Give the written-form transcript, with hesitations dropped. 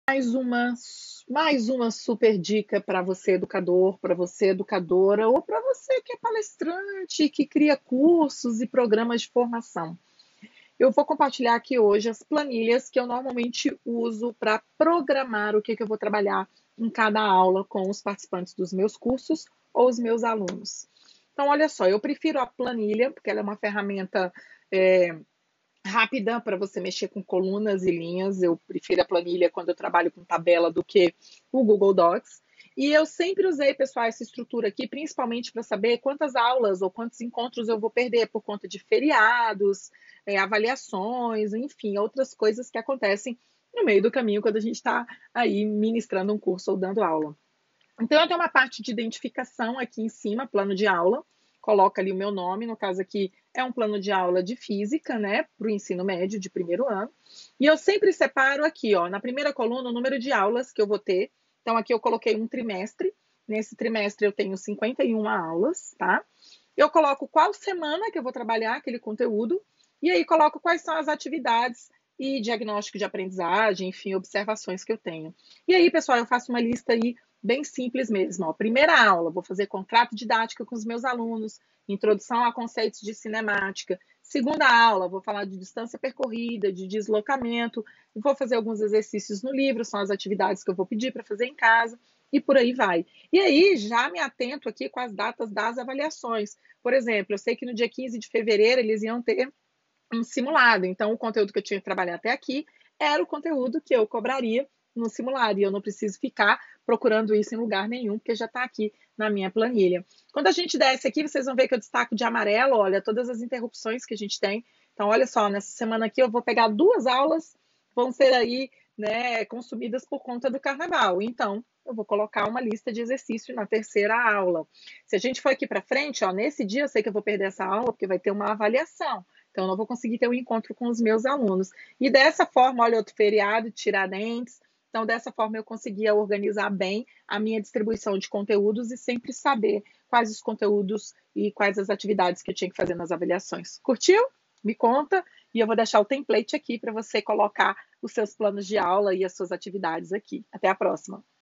mais uma super dica para você, educador, para você, educadora, ou para você que é palestrante, que cria cursos e programas de formação. Eu vou compartilhar aqui hoje as planilhas que eu normalmente uso para programar o que eu vou trabalhar em cada aula com os participantes dos meus cursos ou os meus alunos. Então, olha só, eu prefiro a planilha, porque ela é uma ferramenta rápida para você mexer com colunas e linhas. Eu prefiro a planilha quando eu trabalho com tabela do que o Google Docs. E eu sempre usei, pessoal, essa estrutura aqui, principalmente para saber quantas aulas ou quantos encontros eu vou perder por conta de feriados, avaliações, enfim, outras coisas que acontecem no meio do caminho quando a gente está aí ministrando um curso ou dando aula. Então, eu tenho uma parte de identificação aqui em cima, plano de aula, coloca ali o meu nome, no caso aqui é um plano de aula de física, né, para o ensino médio de primeiro ano. E eu sempre separo aqui, ó, na primeira coluna, o número de aulas que eu vou ter. Então, aqui eu coloquei um trimestre. Nesse trimestre eu tenho 51 aulas, tá? Eu coloco qual semana que eu vou trabalhar aquele conteúdo, e aí coloco quais são as atividades e diagnóstico de aprendizagem, enfim, observações que eu tenho. E aí, pessoal, eu faço uma lista aí bem simples mesmo. Ó. Primeira aula, vou fazer contrato didático com os meus alunos, introdução a conceitos de cinemática. Segunda aula, vou falar de distância percorrida, de deslocamento, vou fazer alguns exercícios no livro, são as atividades que eu vou pedir para fazer em casa, e por aí vai. E aí, já me atento aqui com as datas das avaliações. Por exemplo, eu sei que no dia 15 de fevereiro eles iam ter um simulado, então o conteúdo que eu tinha que trabalhar até aqui era o conteúdo que eu cobraria no simulado, e eu não preciso ficar procurando isso em lugar nenhum, porque já está aqui na minha planilha. Quando a gente desce aqui, vocês vão ver que eu destaco de amarelo, olha, todas as interrupções que a gente tem. Então, olha só, nessa semana aqui eu vou pegar 2 aulas, vão ser aí, né, consumidas por conta do carnaval. Então, eu vou colocar uma lista de exercício na terceira aula. Se a gente for aqui para frente, ó, nesse dia eu sei que eu vou perder essa aula, porque vai ter uma avaliação. Então, eu não vou conseguir ter um encontro com os meus alunos. E dessa forma, olha, outro feriado, Tiradentes. Então, dessa forma, eu conseguia organizar bem a minha distribuição de conteúdos e sempre saber quais os conteúdos e quais as atividades que eu tinha que fazer nas avaliações. Curtiu? Me conta. E eu vou deixar o template aqui para você colocar os seus planos de aula e as suas atividades aqui. Até a próxima!